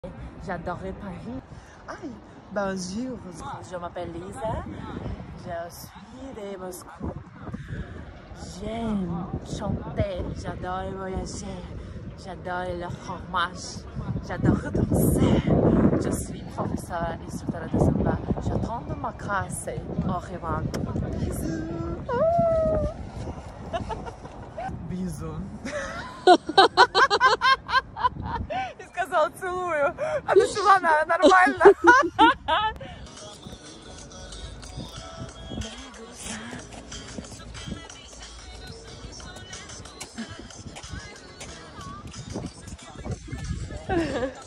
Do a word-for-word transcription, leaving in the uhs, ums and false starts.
J'adorais Paris. Aïe, bonjour. Je m'appelle Lisa. Je suis de Moscou. J'aime chanter. J'adore voyager. J'adore le fromage. J'adore danser. Je suis professeure et instructeur de Zumba. J'attends ma classe. Au revoir. Bisous. Bisous. И сказал целую. А ты шла нормально. Ha ha ha.